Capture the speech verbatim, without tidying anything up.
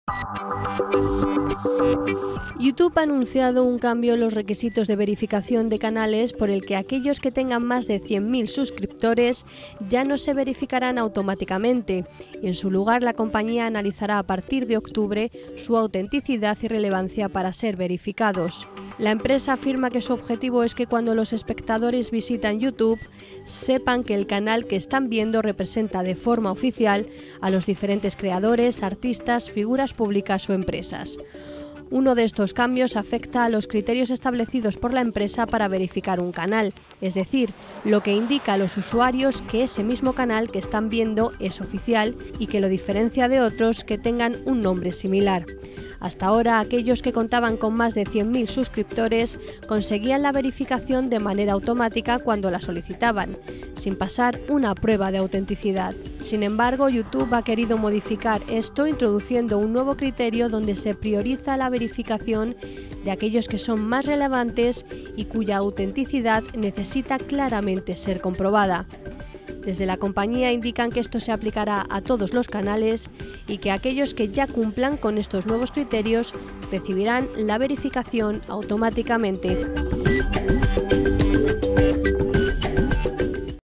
YouTube ha anunciado un cambio en los requisitos de verificación de canales por el que aquellos que tengan más de cien mil suscriptores ya no se verificarán automáticamente y en su lugar la compañía analizará a partir de octubre su autenticidad y relevancia para ser verificados. La empresa afirma que su objetivo es que cuando los espectadores visitan YouTube sepan que el canal que están viendo representa de forma oficial a los diferentes creadores, artistas, figuras públicas o empresas. Uno de estos cambios afecta a los criterios establecidos por la empresa para verificar un canal, es decir, lo que indica a los usuarios que ese mismo canal que están viendo es oficial y que lo diferencia de otros que tengan un nombre similar. Hasta ahora, aquellos que contaban con más de cien mil suscriptores conseguían la verificación de manera automática cuando la solicitaban, sin pasar una prueba de autenticidad. Sin embargo, YouTube ha querido modificar esto introduciendo un nuevo criterio donde se prioriza la verificación de aquellos que son más relevantes y cuya autenticidad necesita claramente ser comprobada. Desde la compañía indican que esto se aplicará a todos los canales y que aquellos que ya cumplan con estos nuevos criterios recibirán la verificación automáticamente.